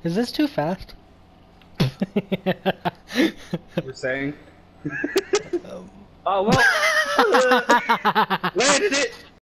Is this too fast? We're saying. Oh well. Landed it.